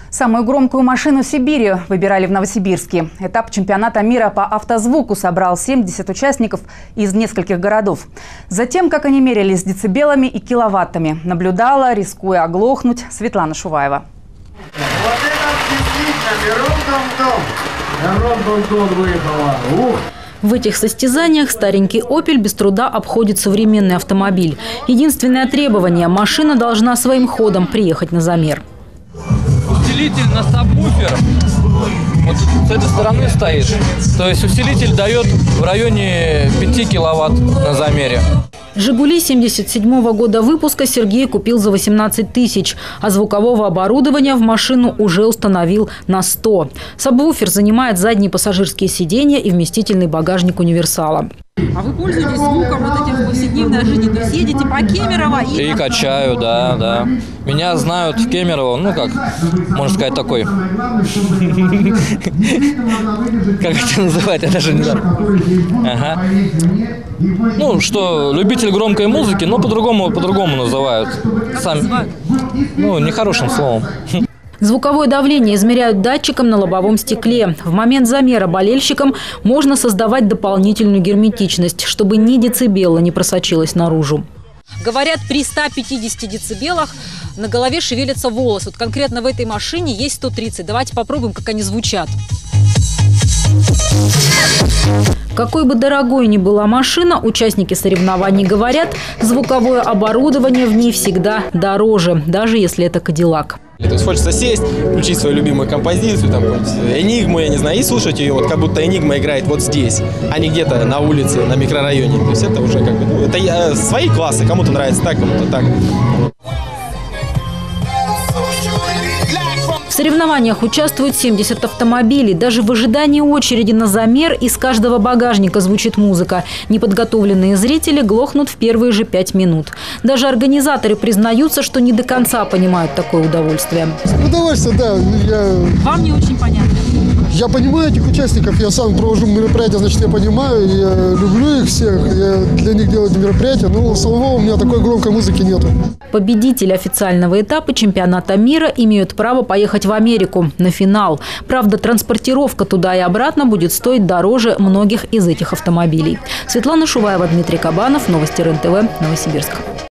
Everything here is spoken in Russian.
Самую громкую машину Сибири выбирали в Новосибирске. Этап чемпионата мира по автозвуку собрал 70 участников из нескольких городов. Затем, как они мерились децибелами и киловаттами, наблюдала, рискуя оглохнуть, Светлана Шуваева. Вот это действительно выехала. В этих состязаниях старенький «Опель» без труда обходит современный автомобиль. Единственное требование – машина должна своим ходом приехать на замер. Усилитель на сабвуфер вот с этой стороны стоит. То есть усилитель дает в районе 5 киловатт на замере. «Жигули» 77-го года выпуска Сергей купил за 18 тысяч, а звукового оборудования в машину уже установил на 100. Сабвуфер занимает задние пассажирские сиденья и вместительный багажник универсала. А вы пользуетесь звуком вот этим в повседневной жизни? То есть едете по Кемерово и качаю, да. Меня знают в Кемерово, ну как, можно сказать, такой. Как это называть, я даже не знаю. Ага. Ну, что, любитель громкой музыки, но по-другому называют. Сами. Ну, нехорошим словом. Звуковое давление измеряют датчиком на лобовом стекле. В момент замера болельщикам можно создавать дополнительную герметичность, чтобы ни децибела не просочилась наружу. Говорят, при 150 децибелах на голове шевелятся волосы. Вот конкретно в этой машине есть 130. Давайте попробуем, как они звучат. Какой бы дорогой ни была машина, участники соревнований говорят, звуковое оборудование в ней всегда дороже, даже если это «Кадиллак». То есть хочется сесть, включить свою любимую композицию, там, «Энигму», я не знаю, и слушать ее, вот как будто «Энигма» играет вот здесь, а не где-то на улице, на микрорайоне. То есть это уже как бы, ну, это свои классы, кому-то нравится так, кому-то так. В соревнованиях участвуют 70 автомобилей. Даже в ожидании очереди на замер из каждого багажника звучит музыка. Неподготовленные зрители глохнут в первые же 5 минут. Даже организаторы признаются, что не до конца понимают такое удовольствие. Удовольствие, да. Вам не очень понятно? Я понимаю этих участников, я сам провожу мероприятия, значит, я понимаю, я люблю их всех, я для них делаю эти мероприятия, но самого у меня такой громкой музыки нету. Победители официального этапа чемпионата мира имеют право поехать в Америку на финал. Правда, транспортировка туда и обратно будет стоить дороже многих из этих автомобилей. Светлана Шуваева, Дмитрий Кабанов, Новости РЕН-ТВ, Новосибирск.